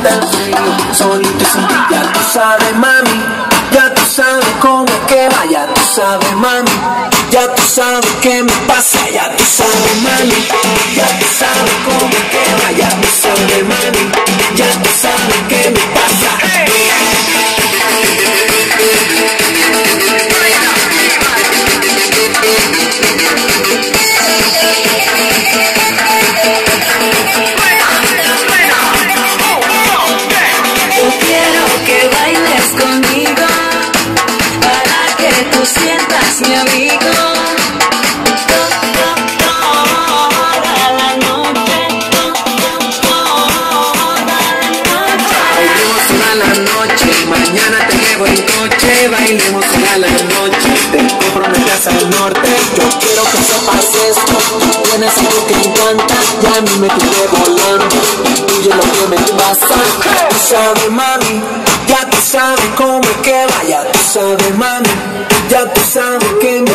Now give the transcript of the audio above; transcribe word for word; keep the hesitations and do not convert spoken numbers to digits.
del frío, solito y sin ti. Ya tú sabes, mami, ya tú sabes cómo es que va. Ya tú sabes, mami, ya tú sabes qué me pasa. Ya tú sabes, mami, ya tú sabes cómo es que va. Ya tú sabes, mami, ya tú sabes qué me pasa. Yo quiero que bailes conmigo para que tú sientas mi amigo. Toda la noche, toda la noche. Bailemos toda la noche, mañana te llevo en coche. Bailemos toda la noche, te compro una casa al norte. Yo quiero que sepas esto, tú tienes algo que me encanta y a mí me tiene volando. Tuyo es lo que me pasa. Tú sabes, mami, ya tú sabes cómo es que va. Ya tú sabes, mami, ya tú sabes que me